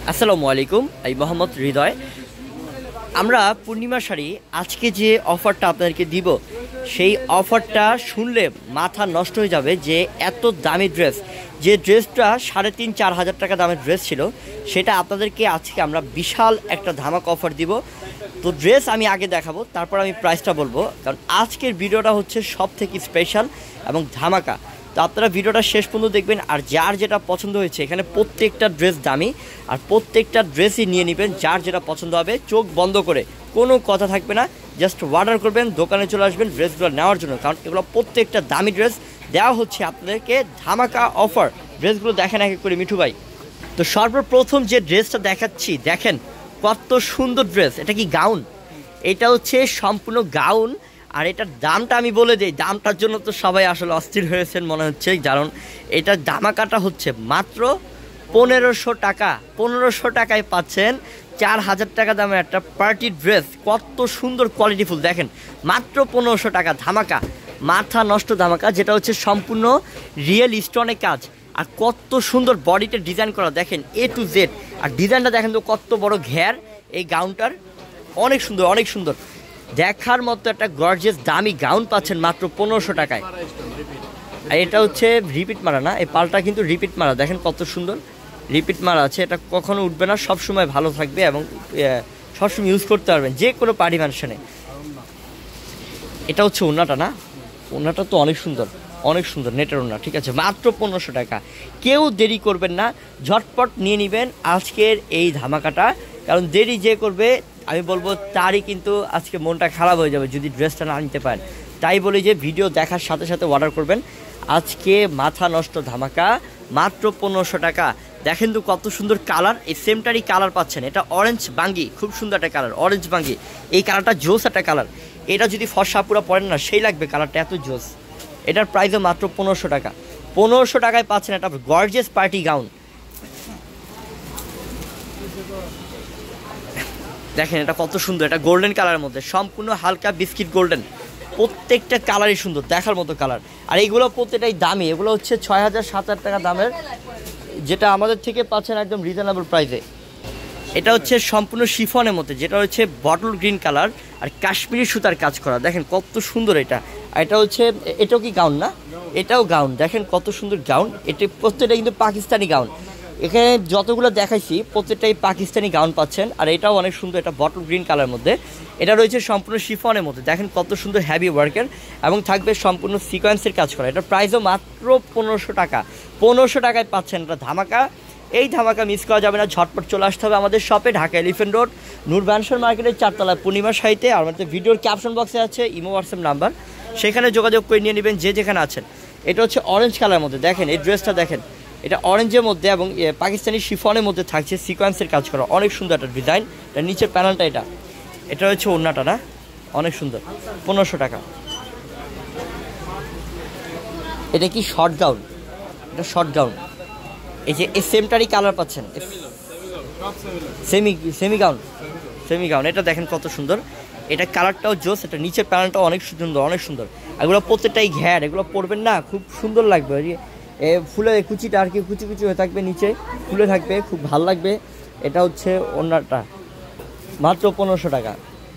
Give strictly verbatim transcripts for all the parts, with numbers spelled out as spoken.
আসসালামু আলাইকুম, আমি মোহাম্মদ হৃদয়। আমরা পূর্ণিমা শাড়ি আজকে যে অফারটা আপনাদেরকে দিব, সেই অফারটা শুনলে মাথা নষ্ট হয়ে যাবে যে এত দামি ড্রেস, যে ড্রেসটা সাড়ে তিন চার হাজার টাকা দামের ড্রেস ছিল, সেটা আপনাদেরকে আজকে আমরা বিশাল একটা ধামাকা অফার দিব। তো ড্রেস আমি আগে দেখাবো, তারপর আমি প্রাইসটা বলবো, কারণ আজকের ভিডিওটা হচ্ছে সব থেকে স্পেশাল এবং ধামাকা। তো আপনারা ভিডিওটা শেষ পর্যন্ত দেখবেন, আর যার যেটা পছন্দ হয়েছে, এখানে প্রত্যেকটা ড্রেস দামি, আর প্রত্যেকটা ড্রেসই নিয়ে নেবেন যার যেটা পছন্দ হবে। চোখ বন্ধ করে কোনো কথা থাকবে না, জাস্ট অর্ডার করবেন, দোকানে চলে আসবেন ড্রেসগুলো নেওয়ার জন্য, কারণ এগুলো প্রত্যেকটা দামি ড্রেস দেওয়া হচ্ছে আপনাদেরকে ধামাকা অফার। ড্রেসগুলো দেখেন এক এক করে মিঠু ভাই। তো সর্বপ্রথম যে ড্রেসটা দেখাচ্ছি, দেখেন কত সুন্দর ড্রেস। এটা কি গাউন? এটা হচ্ছে সম্পূর্ণ গাউন। আর এটার দামটা আমি বলে দিই, দামটার জন্য তো সবাই আসলে অস্থির হয়েছেন মনে হচ্ছে, কারণ এটার ধামাকাটা হচ্ছে মাত্র পনেরোশো টাকা। পনেরোশো টাকায় পাচ্ছেন চার হাজার টাকা দামের একটা পার্টি ড্রেস। কত সুন্দর কোয়ালিটিফুল, দেখেন মাত্র পনেরোশো টাকা ধামাকা, মাথা নষ্ট ধামাকা, যেটা হচ্ছে সম্পূর্ণ রিয়েল স্টোনের কাজ। আর কত সুন্দর বডিতে ডিজাইন করা, দেখেন এ টু জেড। আর ডিজাইনটা দেখেন তো কত বড় ঘের এই গাউনটার, অনেক সুন্দর অনেক সুন্দর, দেখার মতো একটা গর্জিয়াস দামি গাউন পাচ্ছেন মাত্র পনেরোশো টাকায়। আর এটা হচ্ছে রিপিট মারা না, এই পালটা কিন্তু রিপিট মারা, দেখেন কত সুন্দর রিপিট মারা আছে। এটা কখনো উঠবে না, সবসময় ভালো থাকবে এবং সবসময় ইউজ করতে পারবেন যে কোনো পার্টি ফাংশনে। এটা হচ্ছে ওড়নাটা না, ওড়নাটা তো অনেক সুন্দর অনেক সুন্দর নেটের ওড়না, ঠিক আছে, মাত্র পনেরোশো টাকা। কেউ দেরি করবেন না, ঝটপট নিয়ে নেবেন আজকের এই ধামাকাটা, কারণ দেরি যে করবে আমি বলবো তারই কিন্তু আজকে মনটা খারাপ হয়ে যাবে যদি ড্রেসটা না নিতে পারেন। তাই বলি যে ভিডিও দেখার সাথে সাথে অর্ডার করবেন। আজকে মাথা নষ্ট ধামাকা, মাত্র পনেরোশো টাকা। দেখেন তো কত সুন্দর কালার, এই সেমটারই কালার পাচ্ছেন। এটা অরেঞ্জ বাঙ্গি, খুব সুন্দর একটা কালার, অরেঞ্জ বাঙ্গি। এই কালারটা জোস একটা কালার, এটা যদি ফর্সা পুরো পড়েন না সেই লাগবে, কালারটা এত জোস। এটার প্রাইসও মাত্র পনেরোশো টাকা। পনেরোশো টাকায় পাচ্ছেন একটা গর্জিয়াস পার্টি গাউন। দেখেন এটা কত সুন্দর, এটা গোল্ডেন কালারের মধ্যে, সম্পূর্ণ হালকা বিস্কিট গোল্ডেন, প্রত্যেকটা কালারই সুন্দর, দেখার মতো কালার। আর এইগুলো প্রত্যেকটাই দামি, এগুলো হচ্ছে ছয় হাজার সাত হাজার টাকা দামের, যেটা আমাদের থেকে পাচ্ছেন একদম রিজনেবল প্রাইসে। এটা হচ্ছে সম্পূর্ণ শিফনের মধ্যে, যেটা হচ্ছে বটল গ্রিন কালার আর কাশ্মীরি সুতার কাজ করা, দেখেন কত সুন্দর এটা। আর এটা হচ্ছে, এটাও কি গাউন না? এটাও গাউন, দেখেন কত সুন্দর গাউন। এটা প্রত্যেকটা কিন্তু পাকিস্তানি গাউন, এখানে যতগুলো দেখাইছি প্রত্যেকটাই পাকিস্তানি গাউন পাচ্ছেন। আর এটাও অনেক সুন্দর, এটা বটল গ্রিন কালারের মধ্যে, এটা রয়েছে সম্পূর্ণ শিফনের মধ্যে, দেখেন কত সুন্দর হ্যাভি ওয়ার্কের, এবং থাকবে সম্পূর্ণ সিকোয়েন্সের কাজ করা। এটার প্রাইসও মাত্র পনেরোশো টাকা। পনেরোশো টাকায় পাচ্ছেন এটা ধামাকা। এই ধামাকা মিস করা যাবে না, ঝটপট চলে আসতে হবে আমাদের শপে, Dhaka elephant road Noor mansion মার্কেটের চারতলায় পূর্ণিমা শাড়িতে। আর আমাদের ভিডিওর ক্যাপশন বক্সে আছে ইমো হোয়াটসঅ্যাপ নাম্বার, সেখানে যোগাযোগ করে নিয়ে নেবেন যে যেখানে আছেন। এটা হচ্ছে অরেঞ্জ কালারের মধ্যে, দেখেন এই ড্রেসটা দেখেন, এটা অরেঞ্জের মধ্যে এবং পাকিস্তানি শিফনের মধ্যে থাকছে সিকোয়েন্সের কাজ করা, অনেক সুন্দর একটা ডিজাইন। এটা নিচের প্যানেলটা, এটা এটা হচ্ছে ওড়নাটা না, অনেক সুন্দর, পনেরোশো টাকা। এটা কি শর্ট গাউন? এটা শর্ট গাউন, এই যে এই সেমটারই কালার পাচ্ছেন, semi semi gown semi gown এটা দেখেন কত সুন্দর, এটা কালারটাও জোস, এটা নিচের প্যানেলটাও অনেক সুন্দর অনেক সুন্দর। এগুলো প্রত্যেকটাই ঘ্যার, এগুলো পরবেন না খুব সুন্দর লাগবে, এ ফুলের কুচিটা আর কি কুচি কুচি হয়ে থাকবে, নিচে ফুলে থাকবে, খুব ভালো লাগবে। এটা হচ্ছে ওড়নাটা, মাত্র পনেরোশো টাকা।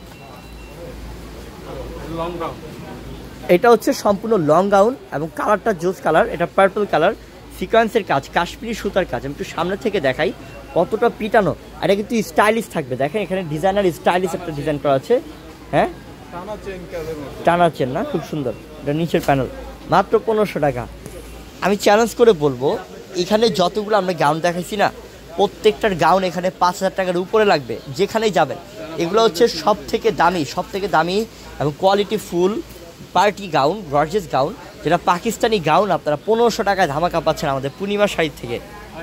এটা হচ্ছে সম্পূর্ণ লং গাউন এবং কালারটা জোস কালার, এটা পার্পল কালার, সিকোয়েন্সের কাজ, কাশ্মীরি সুতার কাজ। আমি একটু সামনে থেকে দেখাই কতটা পিটানো, আর এটা কিন্তু স্টাইলিশ থাকবে, দেখেন এখানে ডিজাইনার স্টাইলিশ একটা ডিজাইন করা আছে। হ্যাঁ, টানা চেন না, খুব সুন্দর। এটা নিচের প্যানেল, মাত্র পনেরোশো টাকা। আমি চ্যালেঞ্জ করে বলবো, এখানে যতগুলো আমরা গাউন দেখাইছি না, প্রত্যেকটার গাউন এখানে পাঁচ হাজার টাকার উপরে লাগবে যেখানেই যাবেন। এগুলো হচ্ছে সব থেকে দামি, সব থেকে দামি এবং quality full party gown, gorgeous gown, যেটা পাকিস্তানি গাউন আপনারা পনেরোশো টাকায় ধামাকা পাচ্ছেন আমাদের পূর্ণিমা শাড়ি থেকে।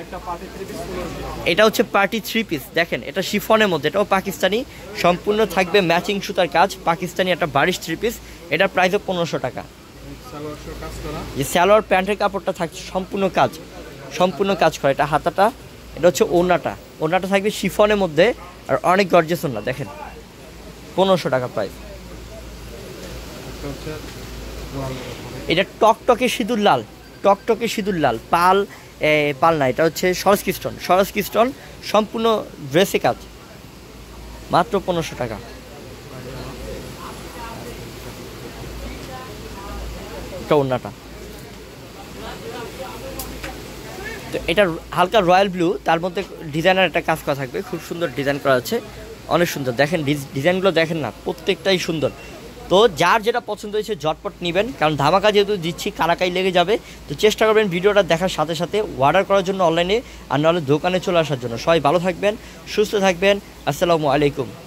এটা হচ্ছে পার্টি থ্রি পিস, দেখেন এটা শিফনের মধ্যে, এটাও পাকিস্তানি, সম্পূর্ণ থাকবে ম্যাচিং সুতার কাজ, পাকিস্তানি একটা বারিশ থ্রি পিস। এটার প্রাইসও পনেরোশো টাকা। যে সালোয়ার প্যান্টের কাপড়টা থাকছে সম্পূর্ণ কাজ, সম্পূর্ণ কাজ করা, এটা হাতাটা, এটা হচ্ছে ওড়নাটা, ওড়নাটা থাকবে শিফনের মধ্যে আর অনেক গর্জিয়াস ওড়না, দেখেন পনেরোশো টাকা প্রাইস। এটা টকটকে সিঁদুর লাল, টকটকে সিঁদুর লাল পাল পালনা, এটা হচ্ছে সরস কিস্টন, সরস কিস্টন সম্পূর্ণ ড্রেসে কাজ, মাত্র পনেরোশো টাকা। ওড়নাটা তো এটা হালকা রয়্যাল ব্লু, তার মধ্যে ডিজাইনার একটা কাজ করা থাকবে, খুব সুন্দর ডিজাইন করা আছে, অনেক সুন্দর। দেখেন ডিজাইনগুলো দেখেন না, প্রত্যেকটাই সুন্দর। তো যার যেটা পছন্দ হয়েছে ঝটপট নেবেন, কারণ ধামাকা যেহেতু দিচ্ছি কারাকাই লেগে যাবে। তো চেষ্টা করবেন ভিডিওটা দেখার সাথে সাথে অর্ডার করার জন্য অনলাইনে, আর নাহলে দোকানে চলে আসার জন্য। সবাই ভালো থাকবেন, সুস্থ থাকবেন, আসসালামু আলাইকুম।